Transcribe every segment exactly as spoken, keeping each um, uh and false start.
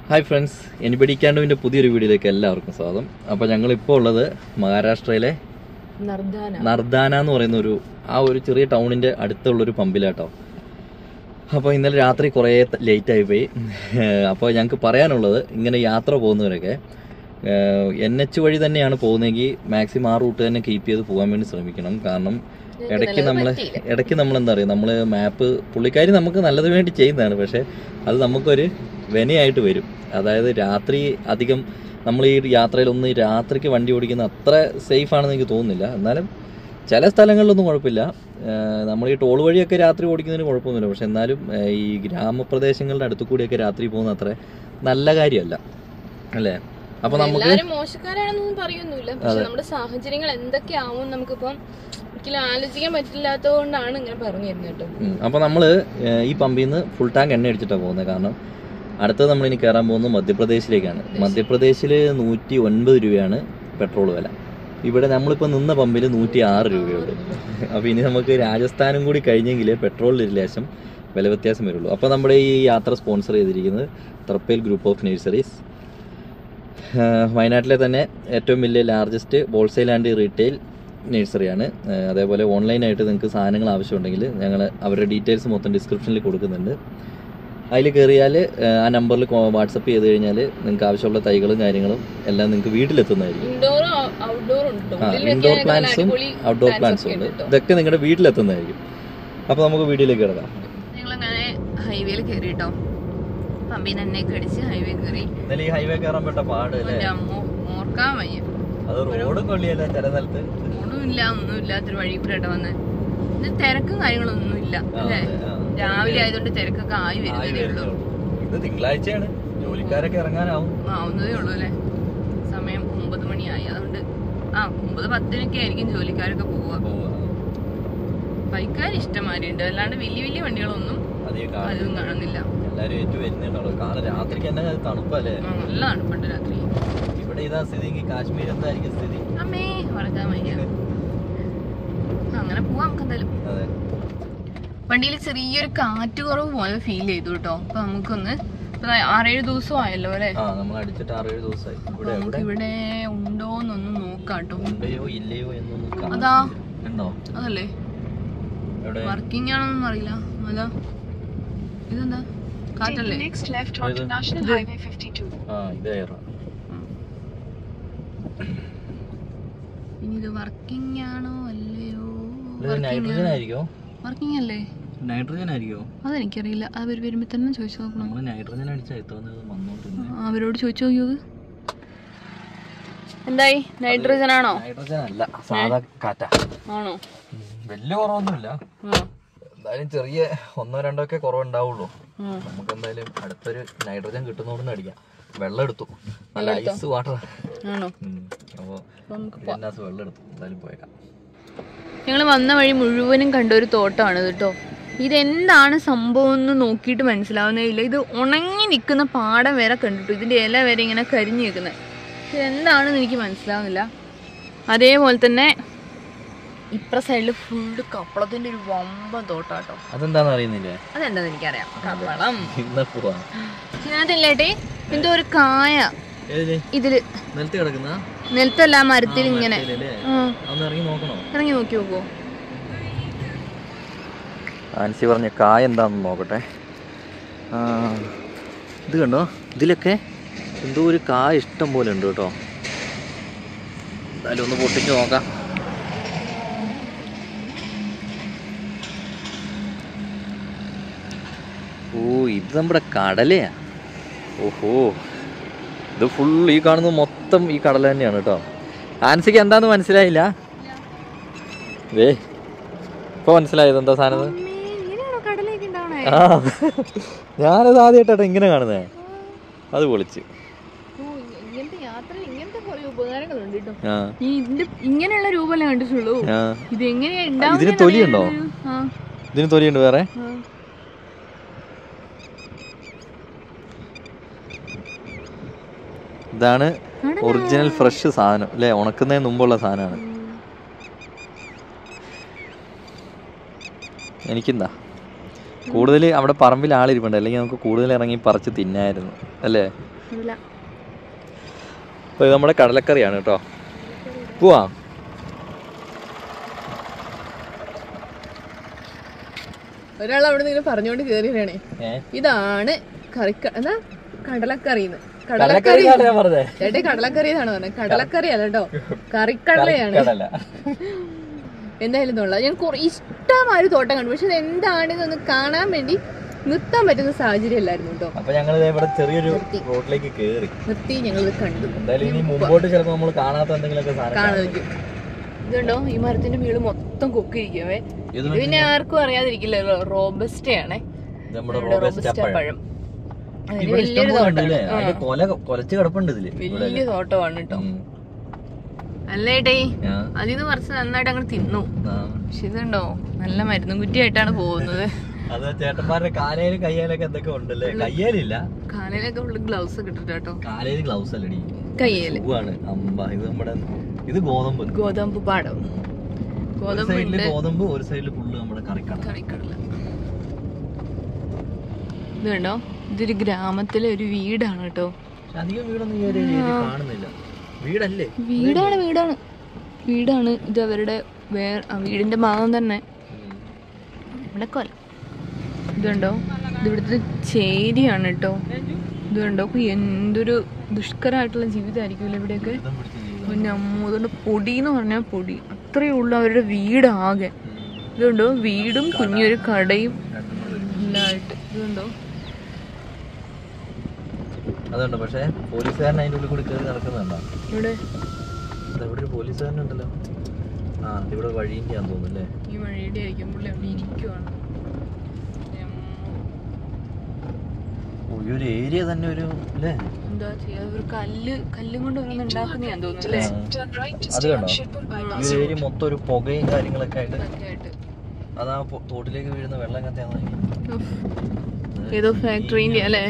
Hi friends, anybody ക്യാൻഡോവിൻ്റെ പുതിയൊരു വീഡിയോയിലേക്ക് എല്ലാവർക്കും സ്വാഗതം. അപ്പോൾ ഞങ്ങളിപ്പോൾ ഉള്ളത് മഹാരാഷ്ട്രയിലെ നർദാന എന്ന് പറയുന്ന ഒരു ആ ഒരു ചെറിയ ടൗണിൻ്റെ അടുത്തുള്ളൊരു പമ്പിലാട്ടോ. അപ്പോൾ ഇന്നലെ രാത്രി കുറേ ലേറ്റായി പോയി. അപ്പോൾ ഞങ്ങൾക്ക് പറയാനുള്ളത്, ഇങ്ങനെ യാത്ര പോകുന്നവരൊക്കെ എൻ എച്ച് വഴി തന്നെയാണ് പോകുന്നതെങ്കിൽ മാക്സിമം ആ റൂട്ട് തന്നെ കീപ്പ് ചെയ്ത് പോകാൻ വേണ്ടി ശ്രമിക്കണം. കാരണം ഇടയ്ക്ക് നമ്മൾ ഇടയ്ക്ക് നമ്മൾ എന്താ പറയുക, നമ്മൾ മാപ്പ് പുള്ളിക്കാരി നമുക്ക് നല്ലത് വേണ്ടി ചെയ്യുന്നതാണ്, പക്ഷേ അത് നമുക്കൊരു വിനയായിട്ട് വരും. അതായത് രാത്രി അധികം നമ്മൾ ഈ യാത്രയിലൊന്നും രാത്രിക്ക് വണ്ടി ഓടിക്കുന്ന അത്ര സേഫ് ആണെന്ന് എനിക്ക് തോന്നുന്നില്ല. എന്നാലും ചില സ്ഥലങ്ങളിലൊന്നും കുഴപ്പമില്ല. നമ്മൾ ഈ ടോൾ വഴിയൊക്കെ രാത്രി ഓടിക്കുന്നതിന് കുഴപ്പമൊന്നുമില്ല. പക്ഷെ എന്നാലും ഈ ഗ്രാമപ്രദേശങ്ങളുടെ അടുത്തു കൂടിയൊക്കെ രാത്രി പോകുന്ന അത്ര നല്ല കാര്യമല്ല, അല്ലേ? അപ്പൊ നമുക്ക് മോശക്കാരാണെന്നൊന്നും പറയുന്നില്ല, പക്ഷെ നമ്മുടെ സാഹചര്യങ്ങൾ എന്തൊക്കെയാവും നമുക്കിപ്പം ഒരിക്കലും ആലോചിക്കാൻ പറ്റില്ലാത്തതുകൊണ്ടാണ് ഇങ്ങനെ പറഞ്ഞു തരുന്നത് കേട്ടോ. അപ്പൊ നമ്മള് ഈ പമ്പിൽ നിന്ന് ഫുൾ ടാങ്ക് എണ്ണ അടിച്ചിട്ടാണ് പോകുന്നത്. കാരണം അടുത്തത് നമ്മൾ ഇനി കയറാൻ പോകുന്നത് മധ്യപ്രദേശിലേക്കാണ്. മധ്യപ്രദേശിൽ നൂറ്റി ഒൻപത് രൂപയാണ് പെട്രോൾ വില. ഇവിടെ നമ്മളിപ്പോൾ നിന്ന പമ്പിൽ നൂറ്റി ആറ് രൂപയുള്ളൂ. അപ്പോൾ ഇനി നമുക്ക് രാജസ്ഥാനും കൂടി കഴിഞ്ഞെങ്കിലേ പെട്രോളിൽ ലേശം വില വ്യത്യാസം വരുള്ളൂ. അപ്പോൾ നമ്മുടെ ഈ യാത്ര സ്പോൺസർ ചെയ്തിരിക്കുന്നത് തൃപ്പേൽ ഗ്രൂപ്പ് ഓഫ് നഴ്സറീസ്, വയനാട്ടിലെ തന്നെ ഏറ്റവും വലിയ ലാർജസ്റ്റ് ഹോൾസെയിൽ ആൻഡ് റീറ്റെയിൽ നഴ്സറിയാണ്. അതേപോലെ ഓൺലൈനായിട്ട് നിങ്ങൾക്ക് സാധനങ്ങൾ ആവശ്യമുണ്ടെങ്കിൽ ഞങ്ങൾ അവരുടെ ഡീറ്റെയിൽസ് മൊത്തം ഡിസ്ക്രിപ്ഷനിൽ കൊടുക്കുന്നുണ്ട്. അതിൽ കയറിയാൽ ആ നമ്പറിൽ വാട്സപ്പ് ചെയ്ത് കഴിഞ്ഞാൽ നിങ്ങൾക്ക് ആവശ്യമുള്ള തൈകളും കാര്യങ്ങളും എല്ലാം നിങ്ങൾക്ക് വീട്ടിലെത്തുന്നതായിരിക്കും. ഇൻഡോർ പ്ലാന്റ്സും ഔട്ട്ഡോർ പ്ലാന്റ്സും ഉണ്ട്. ഇതൊക്കെ നിങ്ങളുടെ വീട്ടിലെത്തുന്നതായിരിക്കും. അപ്പോൾ നമുക്ക് വീഡിയോയിലേക്ക് കിടക്കാം. ഞങ്ങളങ്ങനെ ഹൈവേയിൽ കയറിട്ടോ, പമ്പിൽ തന്നെ കടിച്ച് ഹൈവേ കയറി. ഈ ഹൈവേ കയറാൻ പറ്റ പാട് ഓർക്കാൻ വയ്യ. അത് റോഡും കൊള്ളിയല്ല, ചില സ്ഥലത്ത് റോഡും ഇല്ല, ഒന്നും ഇല്ലാത്തൊരു വഴി കൂടെ ഇട്ട് വന്ന്. ഇത് തിരക്കും കാര്യങ്ങളൊന്നും ഇല്ല അല്ലേ? രാവിലെ ആയതുകൊണ്ട് തിരക്കൊക്കെ ആയി വരുന്നതേ ഉള്ളൂ. ഇത് തിങ്കളാഴ്ചയാണ്, ജോലിക്കാരൊക്കെ ഇറങ്ങാനാവും ആവുന്നതേ ഉള്ളൂ അല്ലേ? സമയം ഒമ്പത് മണിയായി. അതുകൊണ്ട് ആ ഒമ്പത് പത്തിനൊക്കെ ആയിരിക്കും ജോലിക്കാരൊക്കെ പോവുക. ബൈക്കാർ ഇഷ്ടമാരുണ്ട്, അല്ലാണ്ട് വലിയ വലിയ വണ്ടികളൊന്നും അതൊന്നും കാണുന്നില്ല. തണുപ്പല്ലേ? നല്ല തണുപ്പുണ്ട് രാത്രി. ഇവിടെ ഇതാ സ്ഥിതി, കാശ്മീർ എന്തായിരിക്കും സ്ഥിതി? അമ്മേ ഉറക്കാൻ വയ്യ. അങ്ങനെ പോവാം നമുക്ക് എന്തായാലും. വണ്ടിയിൽ ചെറിയൊരു കാറ്റ് കുറവ് പോലെ ഫീൽ ചെയ്തു കേട്ടോ. അപ്പൊ നമുക്കൊന്ന് ആറേഴ് ദിവസം ആയല്ലോ അല്ലെ? ഇവിടെ ഉണ്ടോന്നൊന്നും നോക്കാട്ടോ. അതാ അതല്ലേ, വർക്കിംഗ് ആണോന്നും അറിയില്ല. അതാ ഇതെന്താ കാറ്റല്ലേ? ഇനി ഇത് വർക്കിംഗ് ആണോ അല്ലയോ? വർക്കിംഗ് അല്ലേ? നൈട്രജൻ ആയിരിക്കോ? അതെനിക്കറിയില്ല. അവർ വരുമ്പോ തന്നെ ചോദിച്ചു നോക്കണം. നൈട്രജൻ അവരോട് ചോദിച്ചു നോക്കിയത് എന്തായി? നൈട്രജൻ ആണോ? നൈട്രജൻ അല്ല, സാധാ കാറ്റാ. ആണോ? വലിയ കുറവൊന്നുമില്ല. എന്തായാലും ചെറിയ ഒന്നോ രണ്ടോ ഒക്കെ കുറവുണ്ടാവുള്ളൂ. നമുക്ക് എന്തായാലും അടുത്തൊരു നൈട്രജൻ കിട്ടുന്നോടൊന്ന് അടിക്കാം. വെള്ളം എടുത്തു, നല്ല ഐസ് വാട്ടർ ആണോ? അപ്പൊ വെള്ളം എടുത്തു. എന്തായാലും പോയേക്കാം. ഞങ്ങൾ വന്ന വഴി മുഴുവനും കണ്ട ഒരു തോട്ടമാണ് കേട്ടോ. ഇതെന്താണ് സംഭവം എന്ന് നോക്കിയിട്ട് മനസ്സിലാവുന്നേ ഇല്ല. ഇത് ഉണങ്ങി നിൽക്കുന്ന പാടം വരെ കണ്ടിട്ടു, ഇതിന്റെ ഇല വരെ ഇങ്ങനെ കരിഞ്ഞു നിൽക്കുന്നത്. ഇതെന്താണെന്ന് എനിക്ക് മനസ്സിലാവുന്നില്ല. അതേപോലെ തന്നെ ഇപ്പുറ സൈഡില് ഫുള്ള് കപ്പളത്തിന്റെ ഒരു വമ്പൻ തോട്ടാട്ടോ. അതെന്താന്ന് അറിയുന്നില്ലേ? അതെന്താന്ന് എനിക്കറിയാം, കപ്പളം. ഇതിനകത്തില്ലേട്ടെ എന്തോ ഒരു കായ ഇതില് നിലത്തല്ല, മരത്തിൽ ഇങ്ങനെ. ഇറങ്ങി നോക്കി നോക്കോ? ആൻസി പറഞ്ഞ കായ എന്താണെന്ന് നോക്കട്ടെ. ഇത് കണ്ടോ, ഇതിലൊക്കെ എന്തോ ഒരു കായ ഇഷ്ടം പോലെ ഉണ്ട് കേട്ടോ. എന്തായാലും ഒന്ന് പൊട്ടിച്ച് നോക്കാം. ഓ, ഇത് നമ്മുടെ കടലയാ. ഓഹോ, ഇത് ഫുൾ ഈ കാണുന്നത് മൊത്തം ഈ കടല തന്നെയാണ് കേട്ടോ. ആൻസിക്ക് എന്താന്ന് മനസ്സിലായില്ല? വേ ഇപ്പൊ മനസ്സിലായത് എന്താ സാധനം? ആ, ഞാനത് ആദ്യമായിട്ടാ ഇങ്ങനെ കാണുന്നേ. അത് പൊളിച്ച്. ഇങ്ങനെയുള്ള രൂപമല്ലേ കണ്ടിട്ടുള്ളൂ. ഇത് എങ്ങനെയാ? ഇതിന് തൊലിയുണ്ടോ? ഇതിന് തൊലിയുണ്ട് വേറെ? ഇതാണ് ഒറിജിനൽ ഫ്രഷ് സാധനം അല്ലേ? ഉണക്കുന്നതിന് മുമ്പുള്ള സാധനമാണ്. എനിക്കെന്താ കൂടുതൽ അവിടെ പറമ്പിൽ ആളിരിപ്പുണ്ട്, അല്ലെങ്കിൽ നമുക്ക് കൂടുതൽ ഇറങ്ങി പറിച്ച് തിന്നായിരുന്നു അല്ലേ? അപ്പൊ ഇത് നമ്മുടെ കടലക്കറിയാണ് കേട്ടോ. പോവാ. ഒരാൾ അവിടെ നിന്ന് പറഞ്ഞോണ്ട് കേറിയാണ്, ഇതാണ് കറിക്ക എന്താ കടലക്കറിന്ന്. കടലക്കറി ചേട്ടൻ കടലക്കറി എന്നാണ് പറഞ്ഞത്. കടലക്കറി അല്ല കേട്ടോ, കറിക്കടലയാണ്. എന്തായാലും തോന്നില്ല. ഞാൻ കുറെ ഇഷ്ടമായൊരു തോട്ടം കണ്ടു, പക്ഷെ ഇത് എന്താണെന്നൊന്ന് കാണാൻ വേണ്ടി നിർത്താൻ പറ്റുന്ന സാഹചര്യം അല്ലായിരുന്നു കേട്ടോ. അപ്പൊ ഞങ്ങൾ ചെറിയൊരു റോഡിലേക്ക് കേറി നിർത്തി ഞങ്ങൾ ഇത് കണ്ടു. കാണാൻ പറ്റും. ഇതുണ്ടോ ഈ മരത്തിന്റെ മീള് മൊത്തം കൊക്കിരിക്കവേ. ഇത് പിന്നെ ആർക്കും അറിയാതിരിക്കില്ലല്ലോ, റോബസ്റ്റ ആണേ, റോബസ്റ്റ പഴം. വലിയൊരു തോട്ടം, വലിയ തോട്ടമാണ് കേട്ടോ. അല്ലേട്ടേ അതിന്ന് കുറച്ച് നന്നായിട്ട് അങ്ങ് തിന്നു. പക്ഷെ ഇതുണ്ടോ നല്ല മരുന്നും കുറ്റിയായിട്ടാണ് പോകുന്നത്. ചേട്ടന്മാരുടെ കാലയിലും കയ്യാലൊക്കെ എന്തൊക്കെ ഉണ്ടല്ലേ? കയ്യാലില്ല, കാലയിലൊക്കെ ഉള്ള ഗ്ലൗസ് ഒക്കെ ഇട്ടിട്ട് കേട്ടോ. കാലയിൽ ഗ്ലൗസ് അല്ലടി, കയ്യേല്. അമ്പ ഇത് നമ്മുടെ ഇത് ഗോതമ്പ് ഗോതമ്പ് പാടം. ഗോതമ്പ് ഗോതമ്പ് ഒരു സൈഡിൽ ഫുള്ള് നമ്മുടെ കറിക്കടല. കറിക്കടല ഇത് കണ്ടോ, ഇതൊരു ഗ്രാമത്തിലെ ഒരു വീടാണ് കേട്ടോ. അധികം വീടൊന്നും കാണുന്നില്ല. വീടല്ലേ? വീടാണ് വീടാണ് വീടാണ് ഇത് അവരുടെ വേറെ വീടിന്റെ ഭാഗം തന്നെ. ഇവിടെ കൊല ഇതുണ്ടോ, ഇത് ഇവിടുത്തെ ചേരിയാണ് കേട്ടോ. ഇത് കണ്ടോ, എന്തൊരു ദുഷ്കരമായിട്ടുള്ള ജീവിതമായിരിക്കുമല്ലോ ഇവിടെയൊക്കെ. പിന്നെ അമ്മൂതുകൊണ്ട് പൊടി എന്ന് പറഞ്ഞാൽ പൊടി അത്രയേ ഉള്ളൂ അവരുടെ വീടാകെ. ഇതുണ്ടോ, വീടും കുഞ്ഞൊരു കടയും എല്ലായിട്ട്. ഇതുണ്ടോ അതുണ്ട്. പക്ഷെ പോലീസുകാരൻ അതിന്റെ ഉള്ളിൽ കൂടി കയറി നടക്കുന്നുണ്ടോ? ഇവിടെ ഇവിടെ ഒരു പോലീസുകാരനുണ്ടല്ലോ. ആ ഇവിടെ വഴിന്റെ ആണെന്ന് തോന്നുന്നല്ലേ? ഈ വഴിയുടെ ആയിരിക്കും. പുള്ളി അവിടെ ഇരിക്കുവാണ്. ഒരു ഏരിയ തന്നെ ഒരു അല്ലേ, എന്താ ചെയ്യാ, ഒരു കല്ല് കല്ലും കൊണ്ട് ഓരോന്ന് ഉണ്ടാക്കുന്നതാന്ന് തോന്നുന്നല്ലേ. അത് കണ്ടോ, ഈ ഏരിയ മൊത്തം ഒരു പുകയും കാര്യങ്ങളൊക്കെ ആയിട്ട്. അതാ തോട്ടിലേക്ക് വീഴുന്ന വെള്ളം കത്താന്ന് ഏതോ ഫാക്ടറിന്റെ അല്ലേ.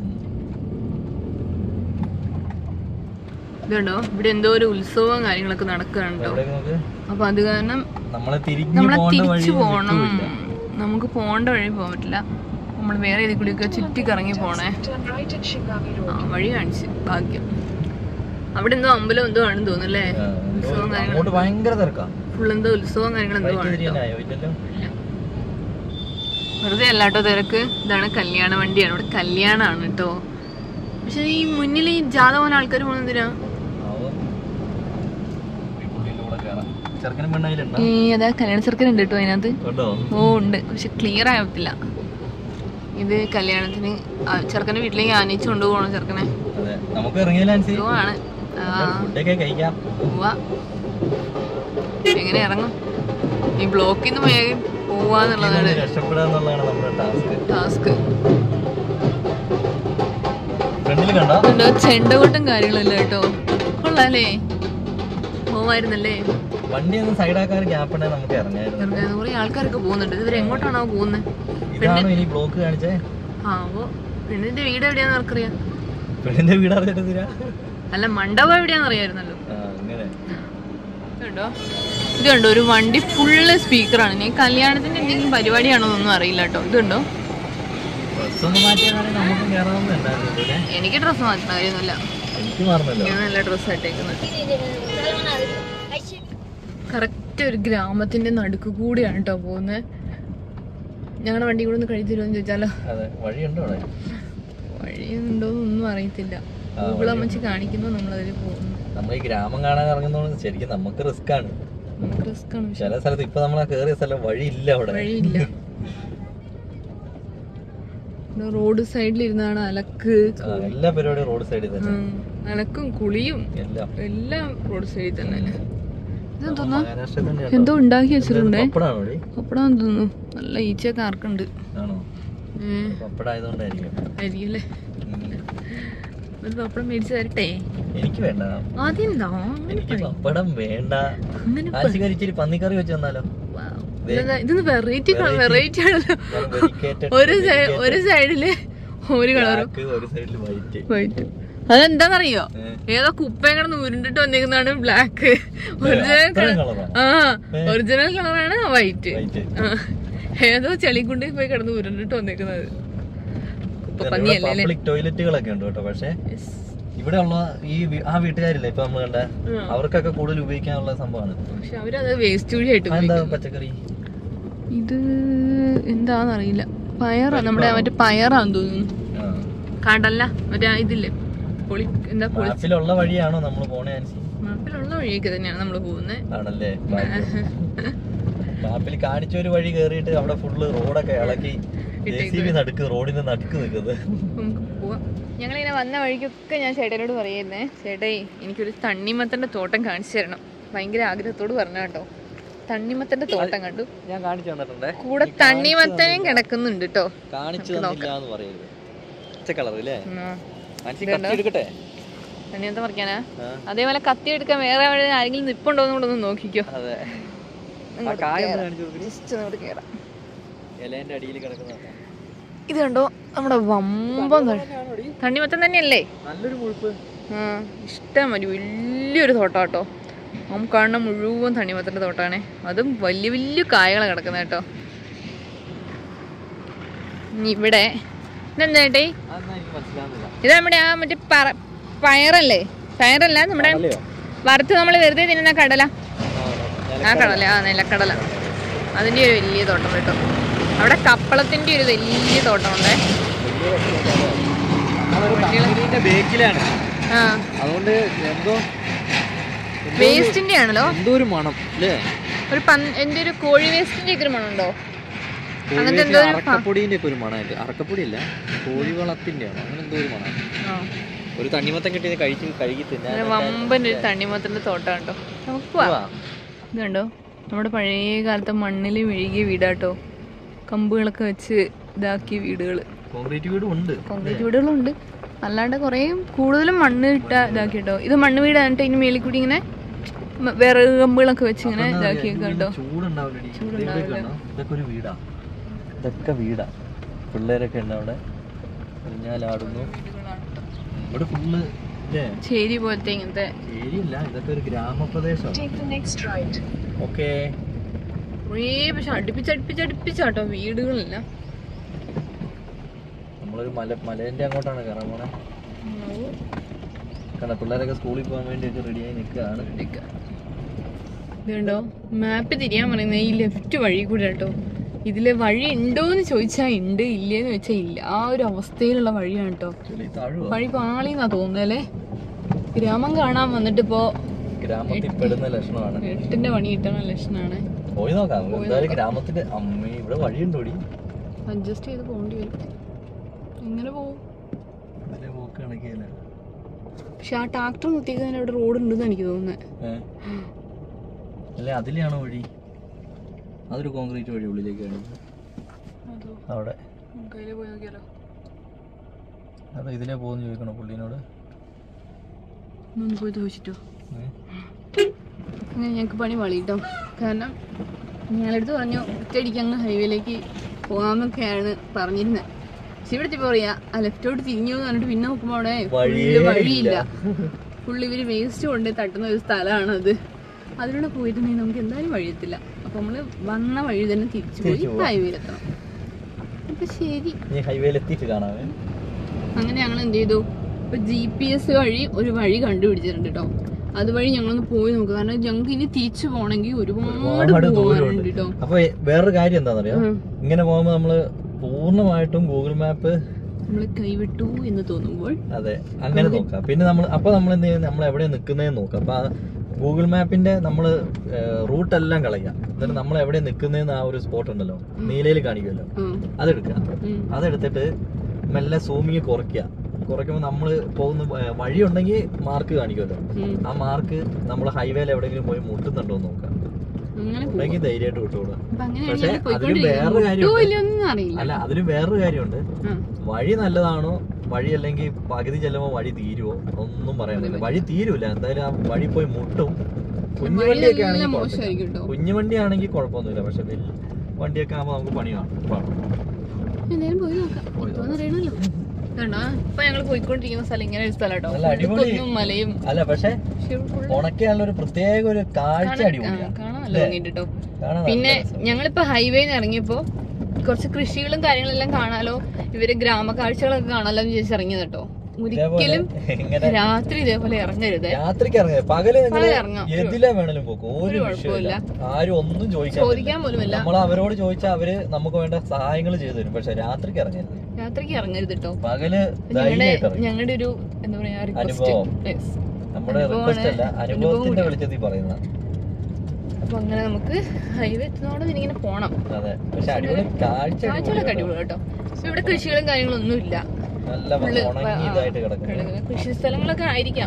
ഇതുണ്ടോ, ഇവിടെ എന്തോ ഒരു ഉത്സവവും കാര്യങ്ങളൊക്കെ നടക്കുകയാണോ. അപ്പൊ അത് കാരണം നമ്മളെ തിരിച്ചു പോണം. നമുക്ക് പോണ്ട വഴി പോകാൻ പറ്റില്ല, നമ്മൾ വേറെ ഇതിൽ കൂടിയൊക്കെ ചുറ്റി കറങ്ങി പോണേ. ആ വഴി കാണിച്ച് ഭാഗ്യം. അവിടെ എന്തോ അമ്പലം എന്തോ ആണെന്ന് തോന്നുന്നല്ലേ, ഉത്സവം കാര്യങ്ങൾ. ഫുള്ളെന്തോ ഉത്സവം കാര്യങ്ങളെന്തോ ആണ്. വെറുതെ അല്ലാട്ടോ തിരക്ക്. ഇതാണ് കല്യാണ വണ്ടിയാണ്, ഇവിടെ കല്യാണാണ് കേട്ടോ. പക്ഷെ ഈ മുന്നിൽ ഈ ജാഥ പോകുന്ന ആൾക്കാർ പോകുന്നതിനാ ഈ അതാ കല്യാണ ചെറുക്കനുണ്ട് കേട്ടോ അതിനകത്ത്. ഓ ഉണ്ട്, പക്ഷെ ക്ലിയർ ആവത്തില്ല. ഇത് കല്യാണത്തിന് ചെറുക്കന്റെ വീട്ടിലേക്ക് ആനയിച്ചു കൊണ്ടുപോകണം ചെറുക്കനെ. ആണ് എങ്ങനെ ഇറങ്ങും ഈ ബ്ലോക്കിൽ നിന്ന് വേഗം പോവാന്നുള്ളതാണ് ടാസ്ക്. ചെണ്ടകൊട്ടും കാര്യങ്ങളല്ല കേട്ടോ. കൊള്ളാല്ലേ, പോവായിരുന്നല്ലേ. വണ്ടി ഒന്ന് സൈഡാക്കാൻ ഗ്യാപ്പ് ഉണ്ടെങ്കിൽ നമുക്ക് ഇറങ്ങായിരുന്നു. കുറെ ആൾക്കാരൊക്കെ പോകുന്നുണ്ട്. ഇവര് എങ്ങോട്ടാണോ പോകുന്നത്? ബ്ലോക്ക് കാണിച്ചേ. ആ ഓ പെണ്ണിന്റെ വീട് എവിടെയാന്ന് അവർക്കറിയാം. പെണ്ണിന്റെ വീട് അറിഞ്ഞിട്ടില്ല. അല്ല മണ്ഡപം എവിടെയാന്ന് അറിയായിരുന്നല്ലോ. ഇതുണ്ടോ, ഇതുണ്ടോ ഒരു വണ്ടി ഫുള്ള് സ്പീക്കറാണ്. ഇനി കല്യാണത്തിന്റെ എന്തെങ്കിലും പരിപാടിയാണോ എന്നൊന്നും അറിയില്ല കേട്ടോ. ഇതുണ്ടോ, എനിക്ക് ഡ്രസ്സ് മാറ്റുന്ന കാര്യമൊന്നുമില്ല. ഞാൻ നല്ല ഡ്രസ്സ് ആയിട്ടേക്കുന്നത്. കറക്റ്റ് ഒരു ഗ്രാമത്തിന്റെ നടുക്ക് കൂടിയാണ് കേട്ടോ പോകുന്നത്. ഞങ്ങളുടെ വണ്ടി കൂടെ ഒന്ന് കഴിച്ചു തരുമെന്ന് ചോദിച്ചാലോ? വഴിയുണ്ടോന്നൊന്നും അറിയത്തില്ല. ഗൂഗിൾ അമ്മച്ചി കാണിക്കുന്നു, നമ്മളതിൽ പോകുന്നു. നമ്മൾ ഈ ഗ്രാമം കാണാൻ ഇറങ്ങുന്നോണ്ട് ശരിക്കും നമുക്ക് റിസ്ക് ആണ്. നമുക്ക് റിസ്ക് ആണ്. ചില സ്ഥലത്ത് ഇപ്പൊ നമ്മൾ കേറിയ സ്ഥലം വഴിയില്ല, അവിടെ വഴിയില്ല. റോഡ് സൈഡിൽ ഇരുന്നാണ് അലക്ക്, എല്ലാ പരിപാടിയും റോഡ് സൈഡിൽ തന്നെ. അലക്കും കുളിയും എല്ലാം റോഡ് സൈഡിൽ തന്നെ. എന്തോ ഉണ്ടാക്കി വെച്ചിട്ടുണ്ടേ, പപ്പടാന്ന് തോന്നുന്നു. നല്ല ഈച്ചയൊക്കെ ആർക്കുണ്ട് ആയിരിക്കുമല്ലേ. ഒരു പപ്പടം മേടിച്ചു തരട്ടെ? എനിക്ക് വേണ്ട. അതെന്താ പപ്പടം വേണ്ട, പന്നിക്കറി വെച്ച് തന്നാലോ? ഇതൊന്ന് വെറൈറ്റി വെറൈറ്റി ആണല്ലോ. ഒരു ഒരു സൈഡില് ഒരു കളറും വൈറ്റ്. അതെന്താന്നറിയോ, ഏതോ കുപ്പയും കിടന്ന് ഉരുണ്ടിട്ട് വന്നേക്കുന്നതാണ് ബ്ലാക്ക്. ഒറിജിനൽ ആ ഒറിജിനൽ കളറാണ് വൈറ്റ്. ഏതോ ചെളിക്കുണ്ടിൽ പോയി കിടന്ന് ഉരുണ്ടിട്ട് വന്നേക്കുന്നത്. പബ്ലിക് ടോയ്ലറ്റുകളൊക്കെ ഉണ്ട് കേട്ടോ. പക്ഷെ ഇവിടെ ഉള്ള ഈ ആ വീട്ടുകാരില്ലേ ഇപ്പൊ നമ്മൾ കണ്ട, അവർക്കൊക്കെ കൂടുതൽ ഉപയോഗിക്കാനുള്ള സംഭവമാണ്. പക്ഷെ അവരത് വേസ്റ്റ് വഴിയായിട്ട്. എന്താ പച്ചക്കറി ഇത് എന്താന്നറിയില്ല. പയറാ, നമ്മുടെ മറ്റേ പയറാന്ന് തോന്നുന്നു. കടല മറ്റേ ഇതില്ലേ പൊളി എന്താ മാപ്പിലുള്ള വഴിയാണോ നമ്മൾ പോണേ? മാപ്പിലുള്ള വഴിയൊക്കെ തന്നെയാണ് നമ്മൾ പോകുന്നത്. ആണല്ലേ? മാപ്പിൽ കാണിച്ച ഒരു വഴി കേറിയിട്ട് അവിടെ ഫുള്ള് റോഡൊക്കെ ഇളക്കി നടുക്ക് റോഡിന് നടുക്ക് നിൽക്കുന്നത്. ഞങ്ങളിങ്ങനെ വന്ന വഴിക്കൊക്കെ ഞാൻ ചേട്ടനോട് പറയുന്നേ, ചേട്ടേ എനിക്കൊരു തണ്ണിമത്തന്റെ തോട്ടം കാണിച്ചു തരണം. ഭയങ്കര ആഗ്രഹത്തോട് പറഞ്ഞ കേട്ടോ. തണ്ണിമത്തന്റെ തോട്ടം കണ്ടു, ഞാൻ കാണിച്ചു തന്നിട്ടുണ്ട്. കൂടെ തണ്ണിമത്തനും കിടക്കുന്നുണ്ട് കേട്ടോ. തണ്ണിമത്തം പറിക്കാനാ? അതേപോലെ കത്തി എടുക്കാൻ വേറെ ആരെങ്കിലും നിപ്പുണ്ടോന്ന് കൂടെ ഒന്ന് നോക്കിക്കോ. ഇത് കണ്ടോ നമ്മുടെ വമ്പം തണ്ണിമത്തം തന്നെയല്ലേ? നല്ലൊരു മുഴുപ്പ്. ആ ഇഷ്ടം മതി. വലിയൊരു തോട്ടം കേട്ടോ. നമുക്ക് കാണുന്ന മുഴുവൻ തണ്ണിമത്തന്റെ തോട്ടാണേ. അതും വലിയ വലിയ കായകളാണ് കിടക്കുന്നത് കേട്ടോ. ഇവിടെ ഇതെന്താ ചേട്ടേ? ഇത് നമ്മുടെ ആ മറ്റേ പയറല്ലേ? പയറല്ല, നമ്മുടെ വറുത്ത് നമ്മൾ വെറുതെ തിന്നുന്ന കടല. ആ കടല, ആ നിലക്കടല. അതിന്റെ ഒരു വലിയ തോട്ടം കേട്ടോ. അവിടെ കപ്പളത്തിന്റെ ഒരു വലിയ തോട്ടമുണ്ടേ. ആ വേസ്റ്റിന്റെ ആണല്ലോ. എന്തോരു മണം ഒരു എന്റെ ഒരു കോഴി വേസ്റ്റിന്റെ ഒക്കെ ഒരു മണം ഉണ്ടോ? അങ്ങനത്തെ എന്തോ അറക്കപ്പൊടിന്റെ ഒക്കെ ഒരു മണമായിട്ട്. അറക്കപ്പൊടിയല്ല, കോഴിവളത്തിന്റെ ആണോ അങ്ങനെ എന്തോ ഒരു മണം. ഒരു തണ്ണിമത്തം കിട്ടിയത് കഴിച്ച് കഴുകി തിന്നാൻ വമ്പൻ ഒരു തണ്ണിമത്തന്റെ തോട്ടം കേട്ടോ. നമുക്ക് പോവാം. ഇത് കണ്ടോ നമ്മുടെ പഴയ കാലത്തെ മണ്ണിൽ മെഴുകിയ വീടാട്ടോ. കമ്പുകളൊക്കെ വെച്ച് ഇതാക്കിയ വീടുകള്. കോൺക്രീറ്റ് വീടും ഉണ്ട്. കോൺക്രീറ്റ് വീടുകളുണ്ട്. അല്ലാണ്ട് കുറേ കൂടുതലും മണ്ണ് ഇട്ട ഇതാക്കി കേട്ടോ. ഇത് മണ്ണ് വീടായിട്ട് ഇതിന് മേളിൽ കൂടി ഇങ്ങനെ വിറക് കമ്പുകളൊക്കെ വെച്ച് ഇങ്ങനെ ഇതാക്കിയൊക്കെ കേട്ടോ. ഇതൊക്കെ വീടാ. പിള്ളേരൊക്കെ ഉണ്ട് അവിടെ, ഊഞ്ഞാലാടുന്നു. ഇവിടെ ഫുള്ള് ചേരി പോലത്തെ ഇങ്ങനത്തെ ചേരിയല്ല, ഇതൊക്കെ ഒരു ഗ്രാമപ്രദേശം. ഓക്കെ, പക്ഷെ അടുപ്പിച്ചടുപ്പിച്ചടുപ്പിച്ചാട്ടോ വീടുകളില്ല. നമ്മളൊരു മല മലേന്റെ അങ്ങോട്ടാണ് കയറാൻ പോണേ. കാരണം പിള്ളേരൊക്കെ സ്കൂളിൽ പോകാൻ വേണ്ടിയൊക്കെ റെഡിയായി നിൽക്കുകയാണ്. ഇതുണ്ടോ മാപ്പ് തിരിയാൻ പറയുന്നത് ഈ ലെഫ്റ്റ് വഴി കൂടെ കേട്ടോ. ഇതില് വഴി ഉണ്ടോന്ന് ചോദിച്ചാ ഉണ്ട്, ഇല്ലേന്ന് വെച്ചാ ഇല്ല. ആ ഒരു അവസ്ഥയിലുള്ള വഴിയാണ് കേട്ടോ. വഴി പാളിന്നാ തോന്നുന്നല്ലേ. ഗ്രാമം കാണാൻ വന്നിട്ട് ഇപ്പോ എട്ടിന്റെ പണി കിട്ടുന്ന ലക്ഷണാണ്. പോയി നോക്കാം ഗ്രാമത്തിന്റെ. അമ്മ ഇവിടെ വഴിയുണ്ടോടി? അഡ്ജസ്റ്റ് ചെയ്ത് പോകേണ്ടി വരും. എങ്ങനെ പോവും? പക്ഷെ ആ ട്രാക്ടർ നിർത്തിക്കുന്നതിന് അവിടെ റോഡ് ഉണ്ടെന്ന് എനിക്ക് തോന്നുന്നത്. അല്ലെ അതിലെയാണോ വഴി? അതൊരു കോൺക്രീറ്റ് വഴി ഉള്ളിലേക്കാണ് അവിടെ. അതെ, ഇതിലേ പോകുന്ന ചോദിക്കണോ പുള്ളിനോട്? പോയി ചോദിച്ചിട്ടോ. അങ്ങനെ ഞങ്ങൾക്ക് പണി വളീട്ടോ. കാരണം ഞങ്ങളടുത്ത് പറഞ്ഞു ഒറ്റയടിക്ക് അങ്ങ് ഹൈവേയിലേക്ക് പോകാമെന്നൊക്കെയാണ് പറഞ്ഞിരുന്നത്. പക്ഷെ ഇവിടെ എത്തിയപ്പോ പറയാ ആ ലെഫ്റ്റോട്ട് തിരിഞ്ഞു എന്ന് പറഞ്ഞിട്ട് പിന്നെ നോക്കുമ്പോ അവിടെ ഫുള്ള് വഴിയില്ല. ഫുള്ള് ഇവര് വേസ്റ്റ് കൊണ്ട് തട്ടുന്ന ഒരു സ്ഥലമാണത്. അതിലൂടെ പോയിട്ടുണ്ടെങ്കിൽ നമുക്ക് എന്തായാലും വഴിയെത്തില്ല. അപ്പൊ നമ്മള് വന്ന വഴി തന്നെ തിരിച്ചു പോയി ഹൈവേയിലെത്തണം. അപ്പൊ ശരി, അങ്ങനെ ഞങ്ങൾ എന്ത് ചെയ്തു, ഇപ്പൊ ജി പി എസ് വഴി ഒരു വഴി കണ്ടുപിടിച്ചിട്ടുണ്ട് കേട്ടോ. അതുവഴി ഞങ്ങളൊന്ന് പോയി നോക്കുക. കാരണം ഞങ്ങൾക്ക് ഇനി തിരിച്ചു പോകണമെങ്കിൽ ഒരുപാട് പോകാനുണ്ട് കേട്ടോ. അപ്പൊ വേറൊരു കാര്യം എന്താണെന്നറിയോ, ഇങ്ങനെ പോകുമ്പോ നമ്മള് പൂർണ്ണമായിട്ടും ഗൂഗിൾ മാപ്പ് നമ്മള് കൈവിട്ടു എന്ന് തോന്നുമ്പോൾ അതെ അങ്ങനെ നോക്കാം. പിന്നെ നമ്മൾ അപ്പൊ നമ്മൾ എന്ത് ചെയ്യുന്നത്, നമ്മൾ എവിടെ നിൽക്കുന്നതെന്ന് നോക്കാം. അപ്പൊ ഗൂഗിൾ മാപ്പിന്റെ നമ്മള് റൂട്ട് എല്ലാം കളയാം. എന്നിട്ട് നമ്മൾ എവിടെ നിൽക്കുന്നതെന്ന് ആ ഒരു സ്പോട്ട് ഉണ്ടല്ലോ, നീലയിൽ കാണിക്കുമല്ലോ, അതെടുക്കുക. അതെടുത്തിട്ട് മെല്ലെ സൂമിങ് കുറയ്ക്കുക. കുറയ്ക്കുമ്പോ നമ്മള് പോകുന്ന വഴി ഉണ്ടെങ്കിൽ മാർക്ക് കാണിക്കുമല്ലോ. ആ മാർക്ക് നമ്മൾ ഹൈവേയിൽ എവിടെയെങ്കിലും പോയി മുട്ടുന്നുണ്ടോ എന്ന് നോക്കാം. ഉണ്ടെങ്കിൽ ധൈര്യമായിട്ട് വിട്ടുകൂടാ. പക്ഷെ അതിലും വേറൊരു കാര്യമുണ്ട്. അല്ല അതിലും വേറൊരു കാര്യമുണ്ട്. വഴി നല്ലതാണോ, വഴി അല്ലെങ്കിൽ പകുതി ചെല്ലുമ്പോ വഴി തീരുവോ ഒന്നും പറയാൻ പറ്റില്ല. വഴി തീരൂല, എന്തായാലും ആ വഴി പോയി മുട്ടും. കുഞ്ഞു വണ്ടിയൊക്കെ ആണെങ്കിൽ കുഞ്ഞു വണ്ടി ആണെങ്കിൽ കുഴപ്പമൊന്നുമില്ല. പക്ഷെ വലിയ വണ്ടിയൊക്കെ ആകുമ്പോ നമുക്ക് പണി കാണും. ഇപ്പൊ ഞങ്ങള് പോയിക്കൊണ്ടിരിക്കുന്ന സ്ഥലം ഇങ്ങനെ ഒരു സ്ഥലം കേട്ടോ. മലയും അല്ല, പക്ഷെ ഉണക്കാനുള്ള ഒരു പ്രത്യേക ഒരു കാഴ്ച കാണാൻ നല്ല ഭംഗിയുണ്ട് കേട്ടോ. പിന്നെ ഞങ്ങളിപ്പോ ഹൈവേന്ന് ഇറങ്ങിയപ്പോ കുറച്ച് കൃഷികളും കാര്യങ്ങളെല്ലാം കാണാലോ, ഇവര് ഗ്രാമക്കാഴ്ചകളൊക്കെ കാണാലോ എന്ന് വിചാരിച്ച് ഇറങ്ങിയത് കേട്ടോ. ഒരിക്കലും രാത്രി ഇതേപോലെ ഇറങ്ങരുത്. രാത്രിക്ക് ഇറങ്ങരുത്, പകല് എതിലെ വേണേലും പോക്കും, ഒരു കുഴപ്പമില്ല. ആരും ഒന്നും ചോദിക്കാൻ പോലുമില്ല. നമ്മൾ അവരോട് ചോദിച്ചാൽ അവര് നമുക്ക് വേണ്ട സഹായങ്ങൾ ചെയ്തു തരും. പക്ഷെ രാത്രിക്ക് ഇറങ്ങരുത്, രാത്രിക്ക് ഇറങ്ങരുത് കേട്ടോ. പകല് ഞങ്ങളുടെ ഒരു എന്താ പറയാ അനുഭവം, നമ്മുടെ റിക്വസ്റ്റ് അല്ല, അനുഭവത്തിന്റെ വെളിച്ചത്തിൽ പറയുന്ന. അപ്പൊ അങ്ങനെ നമുക്ക് ഹൈവേ എത്തുന്നതോടെ ഇങ്ങനെ പോണം. അതെ, പക്ഷെ അടിപൊളി കാഴ്ചകളൊക്കെ അടിപൊളി കേട്ടോ. ഇവിടെ കൃഷികളും കാര്യങ്ങളൊന്നും ഇല്ല, കൃഷി സ്ഥലങ്ങളൊക്കെ ആയിരിക്കാം.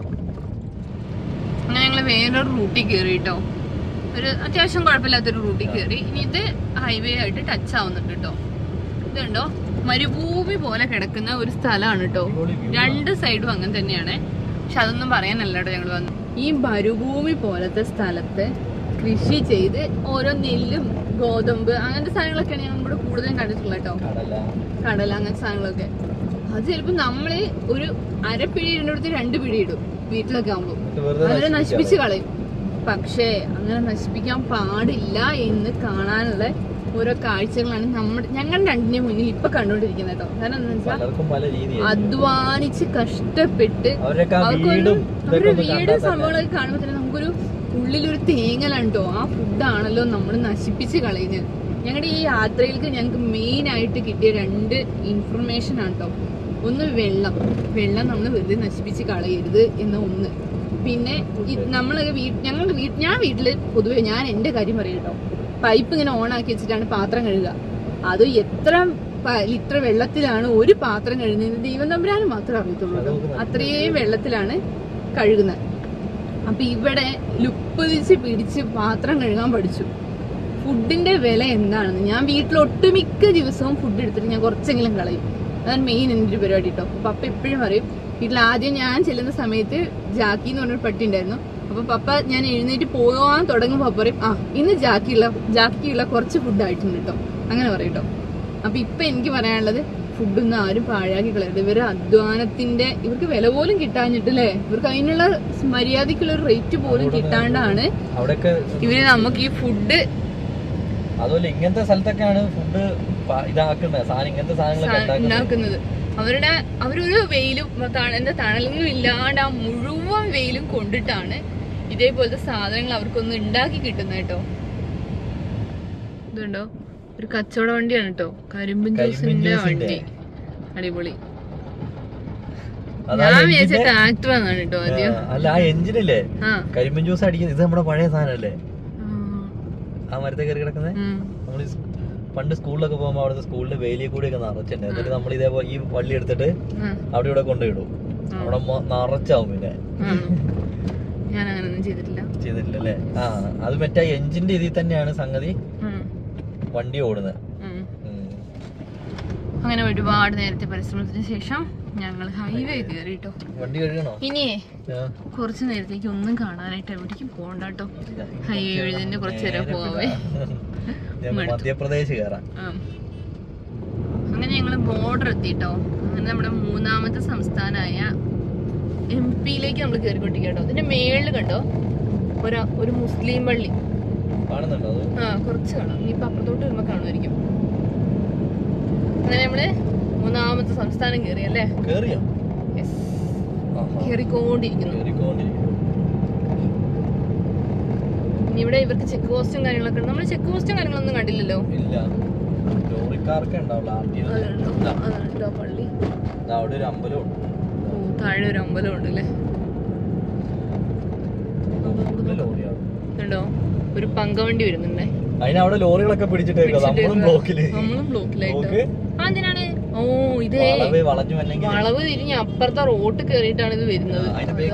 അങ്ങനെ ഞങ്ങള് വേറൊരു റൂട്ടിൽ കയറി കേട്ടോ, ഒരു അത്യാവശ്യം കുഴപ്പമില്ലാത്തൊരു റൂട്ടിൽ കയറി. ഇനി ഇത് ഹൈവേ ആയിട്ട് ടച്ച് ആവുന്നുണ്ട് കേട്ടോ. ഇത് കണ്ടോ, മരുഭൂമി പോലെ കിടക്കുന്ന ഒരു സ്ഥലമാണ് കേട്ടോ. രണ്ട് സൈഡും അങ്ങനെ തന്നെയാണ്. പക്ഷെ അതൊന്നും പറയാനല്ല കേട്ടോ ഞങ്ങൾ വന്നു. ഈ മരുഭൂമി പോലത്തെ സ്ഥലത്ത് കൃഷി ചെയ്ത് ഓരോ നെല്ലും ഗോതമ്പ് അങ്ങനത്തെ സാധനങ്ങളൊക്കെയാണ് ഞാൻ ഇവിടെ കൂടുതലും കണ്ടിട്ടുള്ളത് കേട്ടോ. കടല അങ്ങനത്തെ സാധനങ്ങളൊക്കെ. അത് ചിലപ്പോ നമ്മള് ഒരു അര പിടി ഇടുന്നിടത്ത് രണ്ട് പിടി ഇടും വീട്ടിലൊക്കെ ആകുമ്പോ, അങ്ങനെ നശിപ്പിച്ച് കളയും. പക്ഷേ അങ്ങനെ നശിപ്പിക്കാൻ പാടില്ല എന്ന് കാണാനുള്ള ഓരോ കാഴ്ചകളാണ് നമ്മുടെ ഞങ്ങളുടെ രണ്ടിന്റെ മുന്നിൽ ഇപ്പൊ കണ്ടുകൊണ്ടിരിക്കുന്നത് കേട്ടോ. കാരണം എന്താ വെച്ചാൽ അധ്വാനിച്ച് കഷ്ടപ്പെട്ട് അവർക്കൊരു അവരുടെ വീട് സംഭവങ്ങളൊക്കെ കാണുമ്പോ തന്നെ നമുക്കൊരു ഉള്ളിലൊരു തേങ്ങലാണ് കേട്ടോ. ആ ഫുഡാണല്ലോ നമ്മൾ നശിപ്പിച്ച് കളയുന്നത്. ഞങ്ങളുടെ ഈ യാത്രയിലേക്ക് ഞങ്ങൾക്ക് മെയിൻ ആയിട്ട് കിട്ടിയ രണ്ട് ഇൻഫർമേഷൻ ആണ് കേട്ടോ. ഒന്ന് വെള്ളം വെള്ളം നമ്മൾ വെറുതെ നശിപ്പിച്ച് കളയരുത് എന്ന ഒന്ന്. പിന്നെ നമ്മളൊക്കെ വീ ഞങ്ങളുടെ വീ ഞാൻ വീട്ടില് പൊതുവെ ഞാൻ എന്റെ കാര്യം പറയും കേട്ടോ, പൈപ്പ് ഇങ്ങനെ ഓൺ ആക്കി വെച്ചിട്ടാണ് പാത്രം കഴുകുക. അത് എത്ര ലിറ്റർ വെള്ളത്തിലാണ് ഒരു പാത്രം കഴുകുന്നത് ദൈവം തമ്പുരാന് മാത്രമേ അറിയത്തുള്ളൂ കേട്ടോ. അത്രയും വെള്ളത്തിലാണ് കഴുകുന്നത്. അപ്പൊ ഇവിടെ ലുപ്പതിച്ച് പിടിച്ച് പാത്രം കഴുകാൻ പഠിച്ചു. ഫുഡിന്റെ വില എന്താണെന്ന് ഞാൻ വീട്ടിൽ ഒട്ടുമിക്ക ദിവസവും ഫുഡ് എടുത്തിട്ട് ഞാൻ കുറച്ചെങ്കിലും കളയും. അതാണ് മെയിൻ എൻ്റെ ഒരു പരിപാടി കേട്ടോ. പപ്പ എപ്പോഴും പറയും, വീട്ടിൽ ആദ്യം ഞാൻ ചെല്ലുന്ന സമയത്ത് ജാക്കി എന്ന് പറഞ്ഞൊരു പട്ടി ഉണ്ടായിരുന്നു. അപ്പൊ പപ്പ ഞാൻ എഴുന്നേറ്റ് പോകാൻ തുടങ്ങുമ്പോൾ പപ്പ പറയും, ആ ഇന്ന് ജാക്കിയുള്ള ജാക്കിയുള്ള കുറച്ച് ഫുഡ് ആയിട്ടുണ്ട് കേട്ടോ, അങ്ങനെ പറയും കേട്ടോ. അപ്പൊ ഇപ്പൊ എനിക്ക് പറയാനുള്ളത്, ഫുഡൊന്നും ആരും പാഴാക്കി കളയരുത്. ഇവര് അധ്വാനത്തിന്റെ ഇവർക്ക് വില പോലും കിട്ടാഞ്ഞിട്ടല്ലേ, ഇവർക്ക് അതിനുള്ള മര്യാദക്കുള്ള ഒരു റേറ്റ് പോലും കിട്ടാണ്ടാണ് ഇവര് നമുക്ക് ഈ ഫുഡ്. അതുപോലെ ഇങ്ങനത്തെ സ്ഥലത്തൊക്കെയാണ് ഫുഡ് ഉണ്ടാക്കുന്നത്. അവരുടെ അവരൊരു വെയിലും എന്താ തണലൊന്നും ഇല്ലാണ്ട് ആ മുഴുവൻ വെയിലും കൊണ്ടിട്ടാണ് ഇതേപോലത്തെ സാധനങ്ങൾ അവർക്കൊന്ന് ഉണ്ടാക്കി കിട്ടുന്നത് കേട്ടോ. ഇതുണ്ടോ, ഒരു കച്ചവട വണ്ടിയാണ് കേട്ടോ, കരിമ്പിൻ ജ്യൂസിന്റെ വണ്ടി. അടിപൊളി. ഞാൻ വിചാരിച്ച ട്രാക്ടർ ആണ് കേട്ടോ ആദ്യം. അല്ല, ആ എഞ്ചിനല്ലേ കരിമ്പിൻ ജ്യൂസ് അടിക്കുന്നത്. ഇത് നമ്മുടെ പഴയ സാധനല്ലേ, ആ മരത്തെ കയറി കിടക്കുന്നത്. നമ്മൾ പണ്ട് സ്കൂളിലൊക്കെ പോകുമ്പോ അവിടുത്തെ സ്കൂളിന്റെ വേലിയെ കൂടി ഒക്കെ നിറച്ചിട്ടുണ്ട്. എന്നിട്ട് നമ്മൾ ഇതേപോലെ ഈ വള്ളി എടുത്തിട്ട് അവിടെ ഇവിടെ കൊണ്ടുപോയിടും. അവിടെ നിറച്ചാവും. പിന്നെ ഞാൻ അങ്ങനൊന്നും ചെയ്തിട്ടില്ല ചെയ്തിട്ടില്ലല്ലേ? ആ, അത് മറ്റേ എഞ്ചിന്റെ ഇതിൽ തന്നെയാണ് സംഗതി വണ്ടി ഓടുന്നത്. അങ്ങനെ ഒരുപാട് നേരത്തെ പരിശ്രമത്തിന് ശേഷം ഞങ്ങൾ ഹൈവേ കയറി കേട്ടോ. വണ്ടി കഴുകണോ? ഇനിയേ കുറച്ചു നേരത്തേക്ക് ഒന്നും കാണാനായിട്ട് എവിടേക്കും പോകണ്ട കേട്ടോ. ഹൈവേ വഴി തന്നെ കുറച്ചു നേരം പോവേ. മധ്യപ്രദേശ് കയറാം. അങ്ങനെ ഞങ്ങള് ബോർഡർ എത്തിട്ടോ. അങ്ങനെ നമ്മുടെ മൂന്നാമത്തെ സംസ്ഥാനമായ എം പിയിലേക്ക് നമ്മൾ കയറിക്കൊണ്ടിരിക്കുക കേട്ടോ. ഇതിന്റെ മേളില് കണ്ടോ ഒരു ഒരു മുസ്ലിം പള്ളി കാണുന്നുണ്ടോ? ആ, കുറച്ച് കാണാം. ഇനിയിപ്പൊ അപ്പുറത്തോട്ട് വരുമ്പോ കാണുമായിരിക്കും. അങ്ങനെ നമ്മള് മൂന്നാമത്തെ സംസ്ഥാനം കയറി അല്ലേ? കേറിക്കൊണ്ടിരിക്കുന്നു. ഇനി ഇവിടെ ഇവർക്ക് ചെക്ക് പോസ്റ്റും കാര്യങ്ങളൊക്കെ ഉണ്ട്. നമ്മള് ചെക്ക് പോസ്റ്റും കാര്യങ്ങളൊന്നും കണ്ടില്ലല്ലോ. പള്ളി താഴെ ഒരു അമ്പലം ഉണ്ട് അല്ലേ? ഉണ്ടോ, ഒരു പങ്കവണ്ടി വരുന്നുണ്ടേ. അതിനവിടെ ലോറികളൊക്കെ പിടിച്ചിട്ടേക്കോ. നമ്മളും ബ്ലോക്കിലായിട്ട്. എന്തിനാണ്? ഓ, ഇതേ വളവ് തിരിഞ്ഞ് അപ്പുറത്തെ റോഡ് കേറിയിട്ടാണ് ഇത് വരുന്നത്.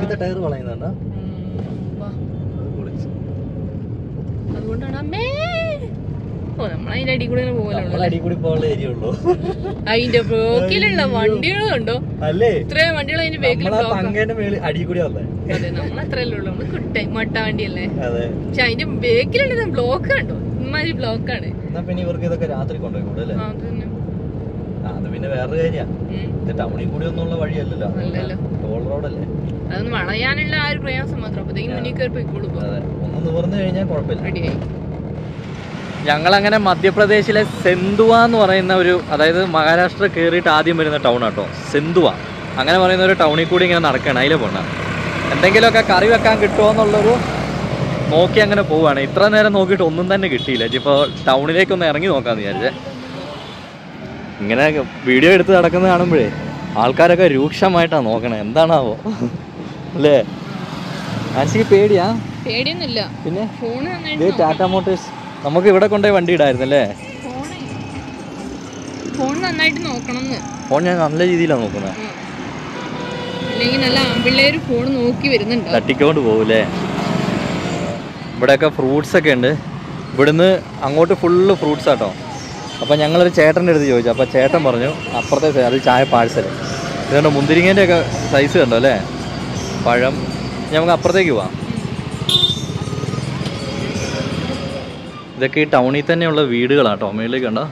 അതുകൊണ്ടാണ് അമ്മേ. ഓ, നമ്മളതിന്റെ അടി കൂടെ പോകലുള്ളൂ. അതിന്റെ ബ്ലോക്കിലുള്ള വണ്ടികളുണ്ടോ? ഇത്രയും വണ്ടികൾ അതിന്റെ ബേക്കിൽ. അതെ, നമ്മളത്രല്ലേ ഉള്ളൂ. നമ്മള് കുട്ട മട്ട വണ്ടിയല്ലേ. പക്ഷെ അതിന്റെ ബേക്കിലുള്ളത് ബ്ലോക്ക് കണ്ടോ? ഇമാതിരി ബ്ലോക്കാണ്. ഇവർക്ക് ഇതൊക്കെ രാത്രി കൊണ്ടുപോയി. അത് പിന്നെ വേറൊരു കാര്യ, ടൗണിൽ കൂടി ഒന്നുള്ള വഴിയല്ലല്ലോ, ടോൾ റോഡല്ലേ. അതൊന്ന് വളയാനുള്ള ആ ഒരു പ്രയാസം മാത്രം. അപ്പത്തേക്കും മുന്നിൽ കയറി പോയിക്കോളൂ. ഒന്ന് നിവർന്നു കഴിഞ്ഞാൽ കുഴപ്പമില്ല. റെഡിയായി. ഞങ്ങളങ്ങനെ മധ്യപ്രദേശിലെ സെന്തുവ എന്ന് പറയുന്ന ഒരു, അതായത് മഹാരാഷ്ട്ര കയറിയിട്ട് ആദ്യം വരുന്ന ടൗൺ ആട്ടോ സെന്തുവ. അങ്ങനെ പറയുന്ന ഒരു ടൗണിൽ കൂടി ഇങ്ങനെ നടക്കുകയാണ്. അതിലെ പോണ എന്തെങ്കിലുമൊക്കെ കറി വെക്കാൻ കിട്ടുമോ എന്നുള്ളൊരു നോക്കി അങ്ങനെ പോവുകയാണ്. ഇത്ര നേരം നോക്കിയിട്ട് ഒന്നും തന്നെ കിട്ടിയില്ല. ഇപ്പോൾ ടൗണിലേക്കൊന്ന് ഇറങ്ങി നോക്കാമെന്ന് വിചാരിച്ചേ. ഇങ്ങനെ വീഡിയോ എടുത്ത് നടക്കുന്നത് കാണുമ്പോഴേ ആൾക്കാരൊക്കെ രൂക്ഷമായിട്ടാണ് നോക്കണേ. എന്താണാവോ അല്ലേ? ആൻസിക്ക് പേടിയാ? പേടിയൊന്നുമില്ല. പിന്നെ ടാറ്റ മോട്ടോഴ്സ് നമുക്ക് ഇവിടെ കൊണ്ടുപോയി വണ്ടി ഇടായിരുന്നല്ലേ? ഫോൺ നന്നായിട്ട് നോക്കണം. ഫോൺ ഞാൻ നല്ല രീതിയിലാണ് നോക്കുന്നത്. അല്ലെങ്കിൽ നല്ല ആമ്പിള്ളേര് ഫോൺ നോക്കി വരുന്നുണ്ട്, തട്ടിക്കൊണ്ട് പോകൂലേ. ഇവിടെയൊക്കെ ഫ്രൂട്ട്സ് ഒക്കെ ഉണ്ട്. ഇവിടുന്ന് അങ്ങോട്ട് ഫുള്ള് ഫ്രൂട്ട്സ് ആട്ടോ. അപ്പം ഞങ്ങളൊരു ചേട്ടൻ്റെ അടുത്ത് ചോദിച്ചു. അപ്പോൾ ചേട്ടൻ പറഞ്ഞു അപ്പുറത്തെ അത് ചായ പാഴ്സൽ. ഇതുകൊണ്ട് മുന്തിരിങ്ങേൻ്റെ ഒക്കെ സൈസ് കണ്ടോ അല്ലേ? പഴം. നമുക്ക് അപ്പുറത്തേക്ക് പോവാം. ഇതൊക്കെ ഈ ടൗണിൽ തന്നെയുള്ള വീടുകളാട്ടോ. മേളിലേക്ക് കണ്ടോ?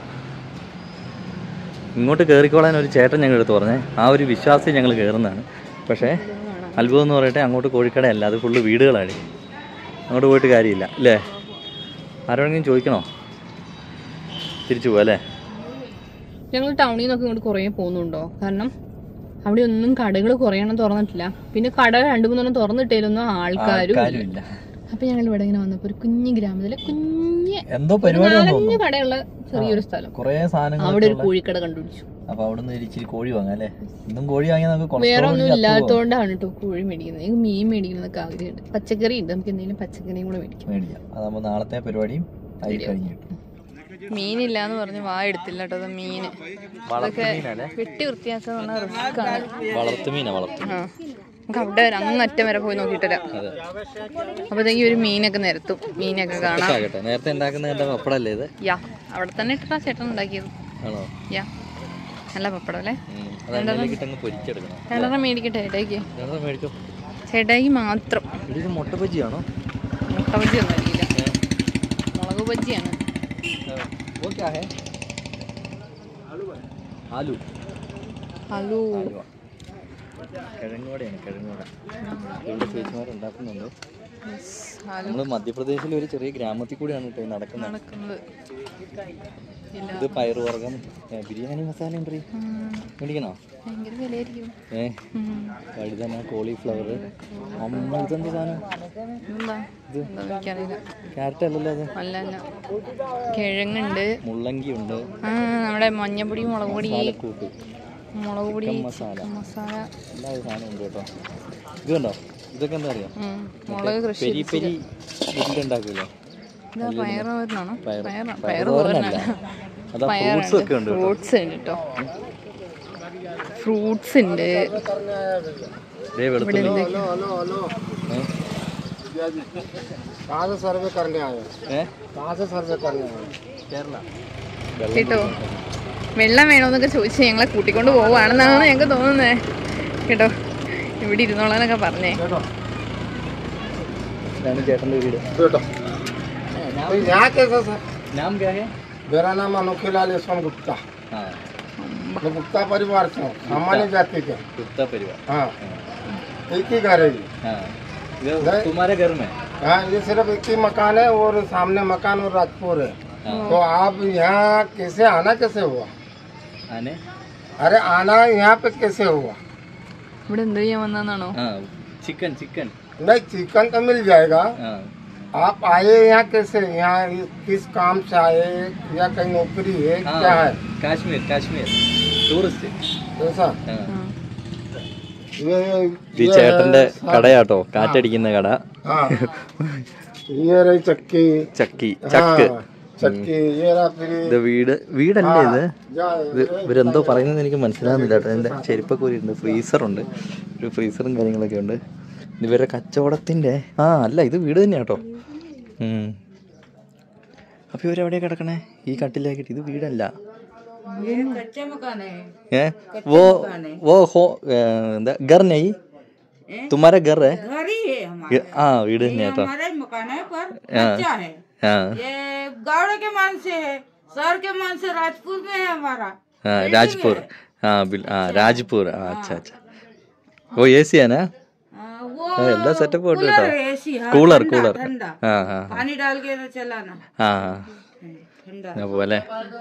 ഇങ്ങോട്ട് കയറിക്കോളാൻ ഒരു ചേട്ടൻ ഞങ്ങൾ എടുത്ത് പറഞ്ഞേ. ആ ഒരു വിശ്വാസം ഞങ്ങൾ കയറുന്നതാണ്. പക്ഷേ അത്ഭുതം എന്ന് പറയട്ടെ, അങ്ങോട്ട് കോഴിക്കടയല്ല, അത് ഫുള്ള് വീടുകളാണ്. അങ്ങോട്ട് പോയിട്ട് കാര്യമില്ല അല്ലേ? ആരോടെങ്കിലും ചോദിക്കണോ? തിരിച്ചു പോവാ അല്ലേ? ഞങ്ങൾ ടൗണിൽ നിന്നൊക്കെ ഇങ്ങോട്ട് കുറേ പോകുന്നുണ്ടോ? കാരണം അവിടെ ഒന്നും കടകൾ കുറയണം തുറന്നിട്ടില്ല. പിന്നെ കട രണ്ടു മൂന്നെണ്ണം തുറന്നിട്ടേലൊന്നും ആൾക്കാരും ഇല്ല. അപ്പൊ ഞങ്ങൾ ഇവിടെ ഇങ്ങനെ വന്നപ്പോ ഒരു കുഞ്ഞു ഗ്രാമത്തിലെ കുഞ്ഞ് എന്തോ നാലഞ്ച് കടയുള്ള ചെറിയൊരു സ്ഥലം, അവിടെ ഒരു കോഴിക്കട കണ്ടുപിടിച്ചു. അപ്പൊ അവിടുന്ന് ഇച്ചിരി കോഴി വാങ്ങാം അല്ലേ? ഇന്നും കോഴി വാങ്ങിയാൽ വേറെ ഒന്നും ഇല്ലാത്തതുകൊണ്ടാണ് കേട്ടോ കോഴി മേടിക്കുന്നത്. എനിക്ക് മീൻ മേടിക്കുന്നതൊക്കെ ആഗ്രഹമുണ്ട്. പച്ചക്കറി ഉണ്ട്, നമുക്ക് എന്തെങ്കിലും പച്ചക്കറിയും കൂടെ മേടിക്കാം. മേടിക്കാം. അതാകുമ്പോ നാളത്തെ പരിപാടിയും ആയി കഴിഞ്ഞു. മീനില്ല എന്ന് പറഞ്ഞ് വാ എടുത്തില്ല കേട്ടോ. അത് മീന് അതൊക്കെ വെട്ടി വൃത്തിയാക്കുക പറഞ്ഞ റിസ്ക് ആണ്. വളർത്തുമീനാ വളർത്തു. ആ നമുക്ക് അവിടെ വരെ അങ്ങറ്റം വരെ പോയി നോക്കിയിട്ടില്ല. അപ്പോഴത്തേക്കും ഒരു മീനൊക്കെ നിരത്തും, മീനൊക്കെ കാണാം. നേരത്തെ ഉണ്ടാക്കുന്ന പപ്പടല്ലേ ഇത്? യാ അവിടെ തന്നെ ഇട്ടാ ചേട്ടൻ ഉണ്ടാക്കിയത്. യാ നല്ല പപ്പടം അല്ലേ? രണ്ടെണ്ണം മേടിക്കട്ടെ ചേട്ടായിക്ക്? ചേട്ടായിക്ക് മാത്രം. മുട്ട ബജിയാണോ? മുട്ട ബജി ഒന്നും അറിയില്ല, മുളക് ബജിയാണ്. ആലു ആലു കിഴങ്ങോടെയാണ്. കിഴങ്ങോട ഇവിടെ ചേച്ചിമാരുണ്ടാക്കുന്നുണ്ട്. നമ്മള് മധ്യപ്രദേശിലെ ഒരു ചെറിയ ഗ്രാമത്തിൽ കൂടിയാണ് കേട്ടോ നടക്കുന്നത്. ഇത് പയറുവർഗം, ബിരിയാണി മസാല ഉണ്ട്. മേടിക്കണോ? ഏ വഴുതന, കോളിഫ്ലവർ. ഇതെന്ത് സാധനം? ക്യാരറ്റ് അല്ലല്ലോ അത്? അല്ല അല്ല, കിഴങ്ങുണ്ട്, മുള്ളങ്കി ഉണ്ട്, നമ്മുടെ മഞ്ഞപ്പൊടി, മുളക് പൊടി, കൂട്ട്, മുളക് പൊടി, മസാല മസാല എല്ലാ സാധനം ഉണ്ട് കേട്ടോ. ഇത് കണ്ടോ? ഇതൊക്കെ എന്താ അറിയാം? മുളക് കൃഷി പെരി പെരി വീട്ടിലുണ്ടാക്കുമല്ലോ. ഫ്രൂട്ട്സ് ഉണ്ട് കേട്ടോ. ഫ്രൂട്ട്സ് ഉണ്ട്. കേട്ടോ വെള്ളം വേണോന്നൊക്കെ ചോദിച്ച് ഞങ്ങളെ കൂട്ടിക്കൊണ്ട് പോവാണെന്നാണ് ഞങ്ങൾക്ക് തോന്നുന്നത് കേട്ടോ. ഇവിടെ ഇരുന്നോളാന്നൊക്കെ പറഞ്ഞേ. ചേട്ടൻ്റെ വീട് बेटा तो यहाँ कैसा सर? नाम क्या है? मेरा नाम अनोखीलाल यशवंत गुप्ता। हाँ मैं गुप्ता परिवार से हूँ, सामान्य जाति के। गुप्ता परिवार? हाँ एक ही घर है ये। हाँ तुम्हारे घर में? हाँ ये सिर्फ एक ही मकान है और सामने मकान और राजपुर है। तो आप यहाँ कैसे आना कैसे हुआ? आने अरे आना यहाँ पे कैसे हुआ? ഇവിടെ എന്ത് ചെയ്യാൻ വന്നാണോ? चिकन चिकन नहीं चिकन तो मिल जाएगा। आप आए यहाँ कैसे? यहाँ किस काम से आए या कहीं नौकरी है? हाँ, क्या है? कश्मीर कश्मीर टूरिस्ट ऐसा। ഈ ചേട്ടന്റെ കടയാട്ടോ, കാറ്റടിക്കുന്ന കട. ये रही चक्की ചക്കി ചക്ക് चक्की ये रहा फिर ഇത് വീട് വീടല്ലേ ഇത്? ഇത് ഇവരെന്തോ പറയുന്നത് എനിക്ക് മനസ്സിലാകുന്നില്ല കേട്ടോ. എൻ്റെ ചെരുപ്പൊക്കെ ഉണ്ട്, ഫ്രീസറുണ്ട്, ഒരു ഫ്രീസറും കാര്യങ്ങളൊക്കെ ഉണ്ട്. ഇവരുടെ കച്ചവടത്തിന്റെ ആ അല്ല ഇത് വീട് തന്നെയാട്ടോ. അപ്പൊ ഇവരെവിടെയാ കിടക്കണേ? ഈ കട്ടിലാക്കിട്ട്. ഇത് വീടല്ല. ഏ वो वो हो എന്താ घर नहीं तुम्हारा घर है? ആ വീട് തന്നെയാട്ടോ. गाँव के मान से है, शहर के मान से राजपुर में है हमारा। हाँ राजपुर, हाँ हाँ राजपुर। अच्छा अच्छा वो एसी है ना? वो എല്ലാ സെറ്റപ്പ് ഉണ്ട് कूलर കേട്ടോ. है, एसी है, കൂളർ ठंडा, കൂളർ ठंडा ആ ആ पानी डाल के तो चलाना ആ ठंडा। പോലെ.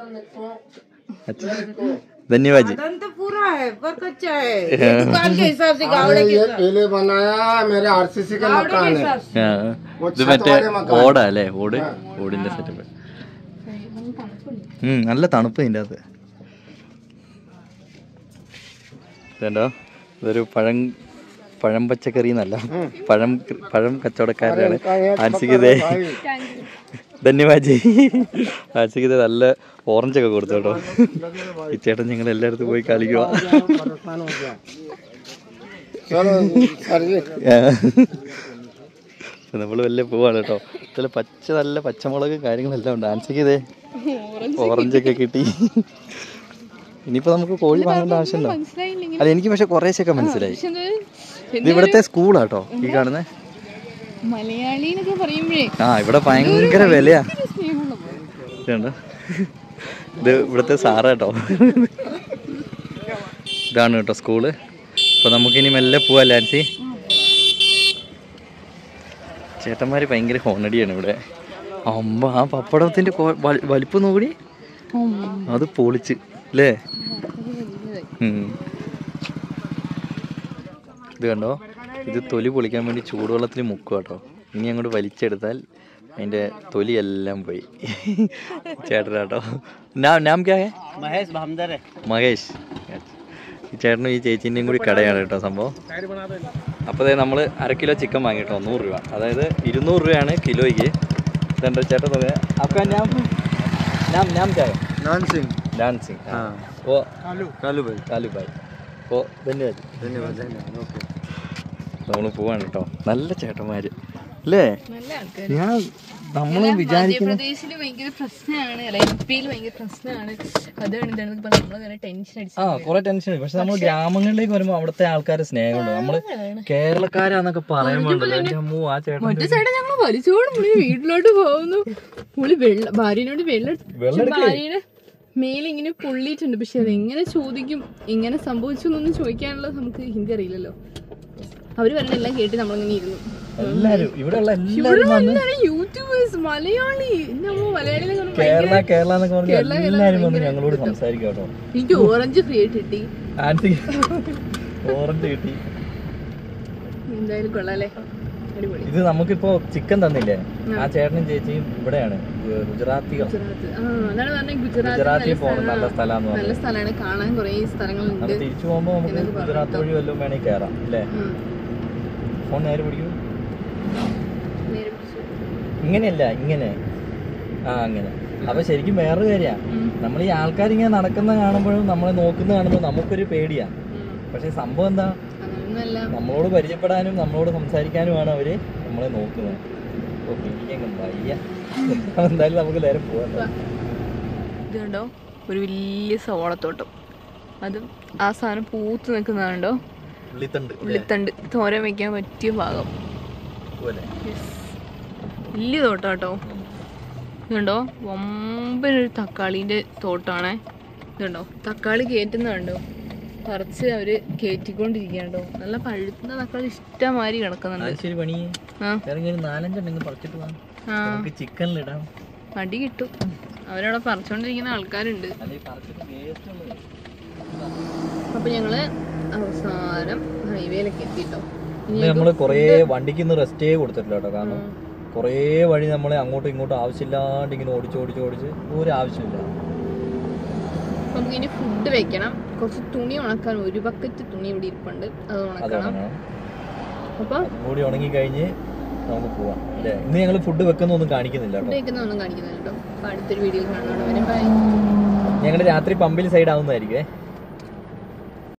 ധന്യവാദ് ജി. बदन तो पूरा है पर कच्चा है, ये दुकान के हिसाब से गावड़े के ये हिसाब पहले बनाया मेरे आरसीसी का गावड़े के मकान है। हिसाब से। ആ, ഇത് മറ്റേ ഓടാ അല്ലേ? ഓട് ഓടിന്റെ സെറ്റപ്പ്. ഉം നല്ല തണുപ്പ് ഇതിൻ്റെ അകത്ത്. ഇതുണ്ടോ, ഇതൊരു പഴം പഴം പച്ചക്കറി എന്നല്ല, പഴം പഴം കച്ചവടക്കാരനാണ് ആൻസിക്കിതേ. ധന്യവാദ് ജി. ആൻസിക്കിതേ നല്ല ഓറഞ്ചൊക്കെ കൊടുത്തു കേട്ടോ. ഈ ചേട്ടൻ ഞങ്ങൾ എല്ലായിടത്തും പോയി കളിക്കുക. चलो सर जी നമ്മൾ വല്ല പോവാണ് കേട്ടോ. ഇതിൽ പച്ച നല്ല പച്ചമുളക് കാര്യങ്ങളെല്ലാം ഉണ്ട്. ആൻസിക്കിതേ ഓറഞ്ചൊക്കെ കിട്ടി. ഇനിയിപ്പോ നമുക്ക് കോഴി വാങ്ങേണ്ട ആവശ്യമുണ്ടോ? അല്ല, എനിക്ക് പക്ഷെ കുറേശ്ശൊക്കെ മനസ്സിലായി. ഇത് ഇവിടുത്തെ സ്കൂളാട്ടോ ഈ കാണുന്നേ. മലയാളി എന്നൊക്കെ പറയുമ്പോഴേ ആ ഇവിടെ ഭയങ്കര വിലയാ. ഇതുണ്ടോ, ഇത് ഇവിടുത്തെ സാറാട്ടോ. ഇതാണ് കേട്ടോ സ്കൂള്. അപ്പൊ നമുക്കിനി മെല്ലെ പോവാ ലാൻസി. ചേട്ടന്മാര് ഭയങ്കര ഹോണടിയാണ് ഇവിടെ. അമ്മ ആ പപ്പടത്തിന്റെ വലിപ്പം നോക്കി, അത് പൊളിച്ച് അല്ലേ. ഇത് കണ്ടോ, ഇത് തൊലി പൊളിക്കാൻ വേണ്ടി ചൂടുവെള്ളത്തിൽ മുക്കുക കേട്ടോ. ഇനി അങ്ങോട്ട് വലിച്ചെടുത്താൽ അതിന്റെ തൊലി എല്ലാം പോയി. ചേട്ടനാട്ടോ. നാം ക്യാ ഹേ? മഹേഷ്. ഈ ചേട്ടനും ഈ ചേച്ചീൻ്റെയും കൂടി കടയാണ് കേട്ടോ സംഭവം. അപ്പോൾ അതായത് നമ്മൾ അര കിലോ ചിക്കൻ വാങ്ങി കേട്ടോ, നൂറ് രൂപ. അതായത് ഇരുന്നൂറ് രൂപയാണ് കിലോയ്ക്ക്. ഇതെന്താ ചേട്ടൻ നോക്കുക. അപ്പോൾ ഞാൻ നാം നാം ക്യാ ഹേ? Dancing dancing. ഓ കാലു കാലു ഭായ് കാലു ഭായ്. ഓ ധന്യവാദ് धन्यवाद धन्यवाद ओके നമ്മൾ പോവാണ് കേട്ടോ. നല്ല ചേട്ടന്മാര് അല്ലേ? നല്ല ആൾക്കാർ. ഞാൻ നമ്മൾ വിചാരിക്കുന്ന മധ്യപ്രദേശിൽ ഭയങ്കര പ്രശ്നമാണ്, അല്ല എം പിയിൽ ഭയങ്കര പ്രശ്നമാണ്. അതാണ് ഇതാണ് നമ്മള് ടെൻഷൻ അടിച്ചു. ആ കുറെ ടെൻഷൻ. പക്ഷെ നമ്മൾ ഗ്രാമങ്ങളിലേക്ക് വരുമ്പോ അവിടുത്തെ ആൾക്കാരെ സ്നേഹമുണ്ട്. നമ്മള് കേരളക്കാരാന്നൊക്കെ പറയുമ്പോണ്ടല്ലോ എന്റെ അമ്മൂ ആ ചേട്ടൻ. മറ്റേ ചേട്ടൻ ഞങ്ങൾ വലിച്ചോട് പുള്ളി വീട്ടിലോട്ട് പോകുന്നു. പുള്ളി വെള്ള ഭാര്യനോട് വെള്ളം ഭാര്യയുടെ മേലിങ്ങനെ പൊള്ളിയിട്ടുണ്ട്. പക്ഷെ അത് എങ്ങനെ ചോദിക്കും, എങ്ങനെ സംഭവിച്ചു എന്നൊന്നും ചോദിക്കാനുള്ളത് നമുക്ക് ഹിന്ദി അറിയില്ലല്ലോ. അവര് പറഞ്ഞെല്ലാം കേട്ട് നമ്മളിങ്ങനെ ഇരുന്നു. എല്ലാരും ഇവിടെ ഉള്ള എല്ലാരും യൂട്യൂബേഴ്സ് മലയാളി മലയാളി കേരള കേരള എന്നൊക്കെ പറഞ്ഞ എല്ലാരും വന്ന് ഞങ്ങളോട് സംസാരിക്കും കേട്ടോ. എനിക്ക് ഓറഞ്ച് ഫ്രീ ആയിട്ട് കിട്ടി. ഓറഞ്ച് കിട്ടി. എന്തായാലും കൊള്ളാല്ലേ, അടിപൊളി. ഇത് നമുക്കിപ്പോ ചിക്കൻ തന്നില്ലേ, ആ ചേട്ടനും ചേച്ചിയും ഇവിടെയാണ് ഗുജറാത്തികൾ. ഗുജറാത്തിൽ പോകണം. നല്ല സ്ഥലമാണ്, നല്ല സ്ഥലമാണ്, കാണാൻ കുറെ സ്ഥലങ്ങളുണ്ട്. തിരിച്ചു പോകുമ്പോ നമുക്ക് ഗുജറാത്ത് വഴി വല്ലതും വേണമെങ്കിൽ കയറാം അല്ലേ? ഫോൺ നേരെ പിടിക്കൂ. ഇങ്ങനെയല്ല, ഇങ്ങനെ. ആ അങ്ങനെ. അപ്പൊ ശരിക്കും വേറൊരു കാര്യ, നമ്മൾ ഈ ആൾക്കാരിങ്ങനെ നടക്കുന്ന കാണുമ്പോഴും നമ്മളെ നോക്കുന്ന കാണുമ്പോൾ നമുക്കൊരു പേടിയാ. പക്ഷെ സംഭവം എന്താ, നമ്മളോട് പരിചയപ്പെടാനും നമ്മളോട് സംസാരിക്കാനുമാണ് അവര് നമ്മളെ നോക്കുന്നത്. ഓ എനിക്കങ്ങ് വയ്യ. എന്തായാലും നമുക്ക് നേരെ പോവാം. ഇതുണ്ടോ ഒരു വലിയ സവോളത്തോട്ടം, അതും ആ സാധനം പൂത്ത് നിൽക്കുന്നതാണ്ടോ. ഉള്ളിത്തണ്ട് ഉള്ളിത്തണ്ട് തോരൻ വെക്കാൻ പറ്റിയ ഭാഗം. വലിയ തോട്ടം കേട്ടോ. ഇതുണ്ടോ വമ്പനൊരു തക്കാളിന്റെ തോട്ടാണേ. ഇതുണ്ടോ തക്കാളി കയറ്റുന്നുണ്ടോ, പറിച്ച് അവര് കയറ്റിക്കൊണ്ടിരിക്കണ്ടോ. നല്ല പഴുത്ത തക്കാളി ഇഷ്ടമാതിരി കിടക്കുന്നുണ്ട്. ചിക്കനിലിടാം, അടി കിട്ടും. അവരവിടെ പറിച്ചോണ്ടിരിക്കുന്ന ആൾക്കാരുണ്ട്. അപ്പൊ ഞങ്ങള് അവസാനം ഹൈവേയിലൊക്കെ എത്തിട്ടോ. നമ്മള് കൊറേ വണ്ടിക്ക് റെസ്റ്റേ കൊടുത്തിട്ടില്ല കേട്ടോ. കാരണം കൊറേ വഴി നമ്മളെ അങ്ങോട്ടും ഇങ്ങോട്ടും ആവശ്യമില്ലാണ്ട് ഇങ്ങനെ ഓടിച്ച് ഓടിച്ച് ഓടിച്ച് ഒരു ആവശ്യമില്ല. നമുക്ക് ഇനി ഫുഡ് വെക്കണം. കുറച്ച് തുണി ഉണക്കാൻ, ഒരു ബക്കറ്റ് തുണി ഇവിടെ ഇരിപ്പുണ്ട്, അത് ഉണക്കണം. അപ്പൊ കൂടി ഉണങ്ങി കഴിഞ്ഞ് നമുക്ക് പോവാം അല്ലേ? ഇന്ന് ഞങ്ങൾ ഫുഡ് വെക്കുന്നൊന്നും കാണിക്കുന്നില്ല കേട്ടോ. വെക്കുന്നൊന്നും കാണിക്കുന്നില്ല കേട്ടോ. അപ്പൊ അടുത്തൊരു വീഡിയോ കാണുന്നവരെ ബൈ. ഞങ്ങള് രാത്രി പമ്പിൽ സൈഡ് ആവുന്നതായിരിക്കും.